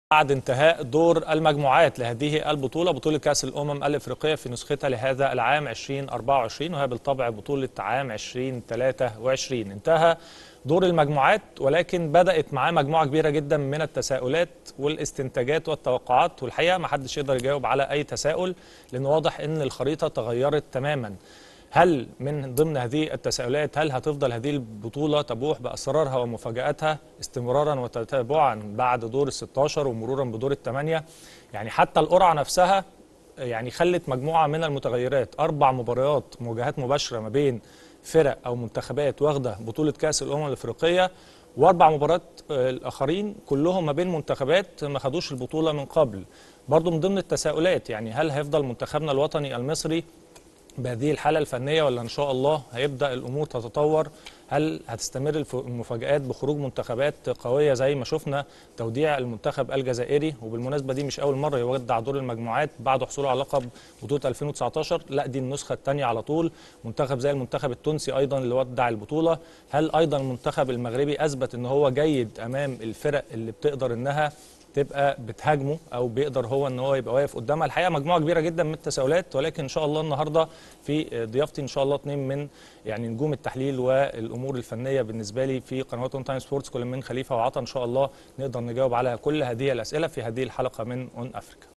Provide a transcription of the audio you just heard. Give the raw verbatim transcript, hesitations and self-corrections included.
بعد انتهاء دور المجموعات لهذه البطولة، بطولة كأس الأمم الإفريقية في نسختها لهذا العام ألفين وأربعة وعشرين، وهي بالطبع بطولة عام ألفين وثلاثة وعشرين. انتهى دور المجموعات، ولكن بدأت معاه مجموعة كبيرة جدا من التساؤلات والاستنتاجات والتوقعات، والحقيقة ما حدش يقدر يجاوب على أي تساؤل، لأن واضح أن الخريطة تغيرت تماما. هل من ضمن هذه التساؤلات هل هتفضل هذه البطولة تبوح بأسرارها ومفاجآتها استمرارا وتتابعا بعد دور الستاشر ومرورا بدور الثمانية؟ يعني حتى القرعة نفسها يعني خلت مجموعة من المتغيرات، أربع مباريات مواجهات مباشرة ما بين فرق أو منتخبات واخدة بطولة كأس الأمم الإفريقية، وأربع مباريات الآخرين كلهم ما بين منتخبات ما خدوش البطولة من قبل. برضو من ضمن التساؤلات يعني هل هيفضل منتخبنا الوطني المصري بهذه الحالة الفنية، ولا إن شاء الله هيبدأ الأمور تتطور؟ هل هتستمر المفاجآت بخروج منتخبات قوية زي ما شفنا توديع المنتخب الجزائري؟ وبالمناسبة دي مش أول مرة يودع دور المجموعات بعد حصوله على لقب بطولة ألفين وتسعتاشر، لا دي النسخة الثانية على طول. منتخب زي المنتخب التونسي أيضا اللي ودع البطولة. هل أيضا المنتخب المغربي أثبت إن هو جيد أمام الفرق اللي بتقدر إنها تبقى بتهاجمه او بيقدر هو ان هو يبقى واقف قدامها؟ الحقيقه مجموعه كبيره جدا من التساؤلات، ولكن ان شاء الله النهارده في ضيافتي ان شاء الله اثنين من يعني نجوم التحليل والامور الفنيه بالنسبه لي في قنوات اون تايم سبورتس، كل من خليفه وعطا، ان شاء الله نقدر نجاوب على كل هذه الاسئله في هذه الحلقه من اون افريكا.